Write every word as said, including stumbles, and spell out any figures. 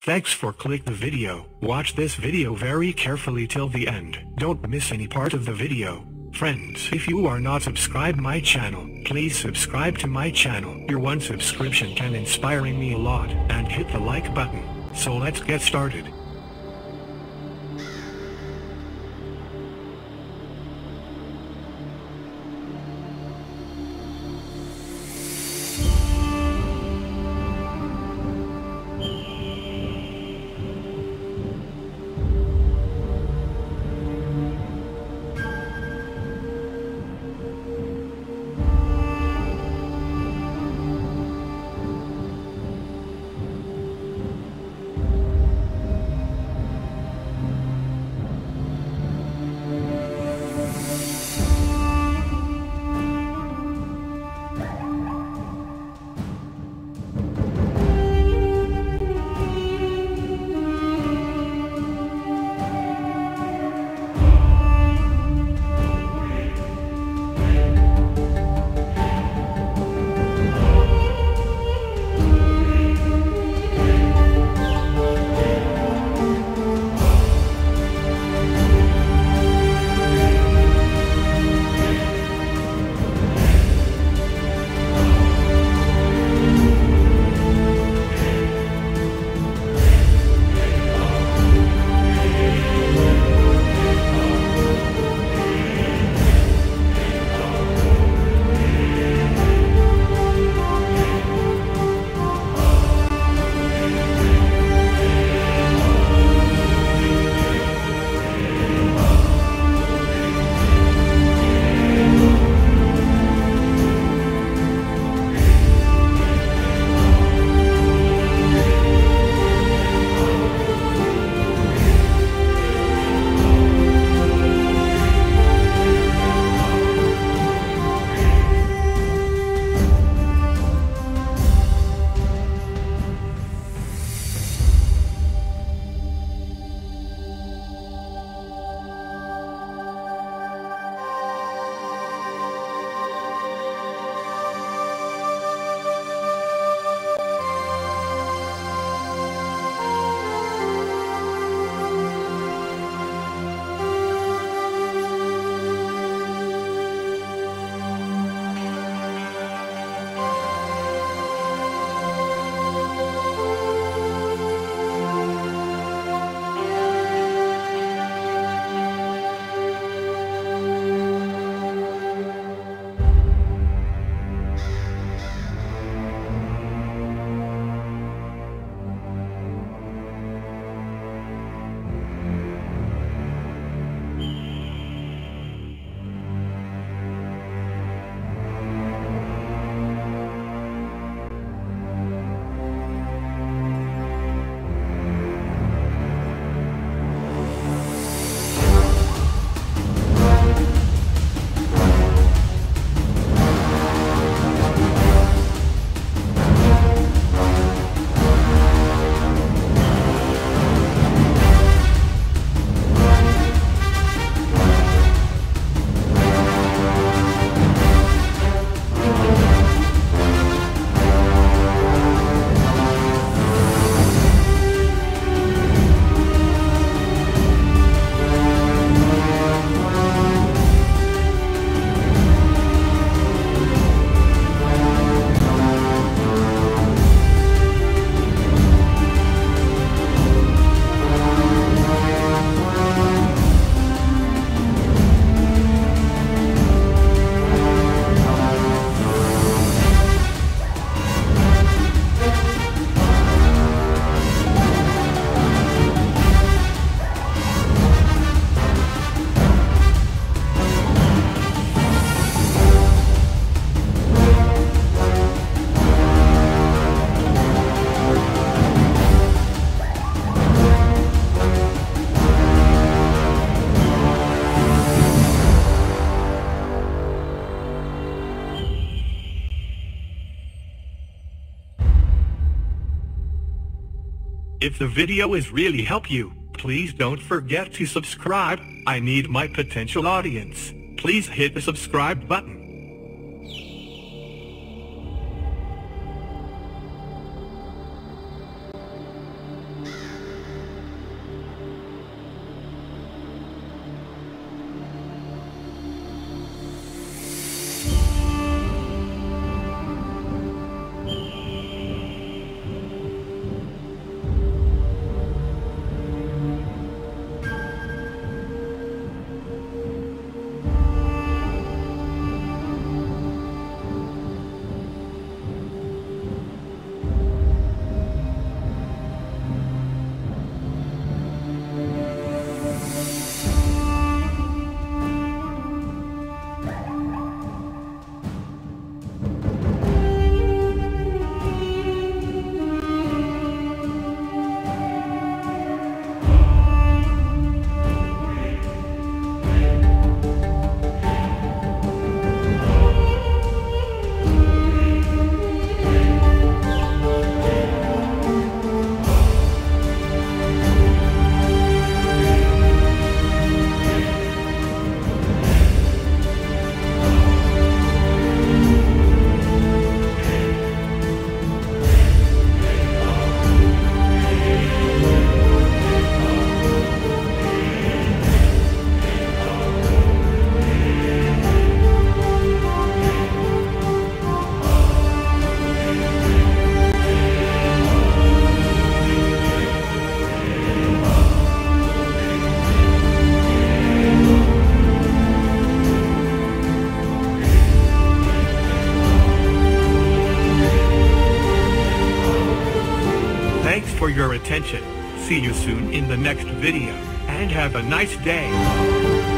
Thanks for click the video. Watch this video very carefully till the end. Don't miss any part of the video. Friends, if you are not subscribed my channel, please subscribe to my channel. Your one subscription can inspiring me a lot, and hit the like button. So let's get started. If the video is really help you, please don't forget to subscribe. I need my potential audience. Please hit the subscribe button. Thanks for your attention. See you soon in the next video, and have a nice day.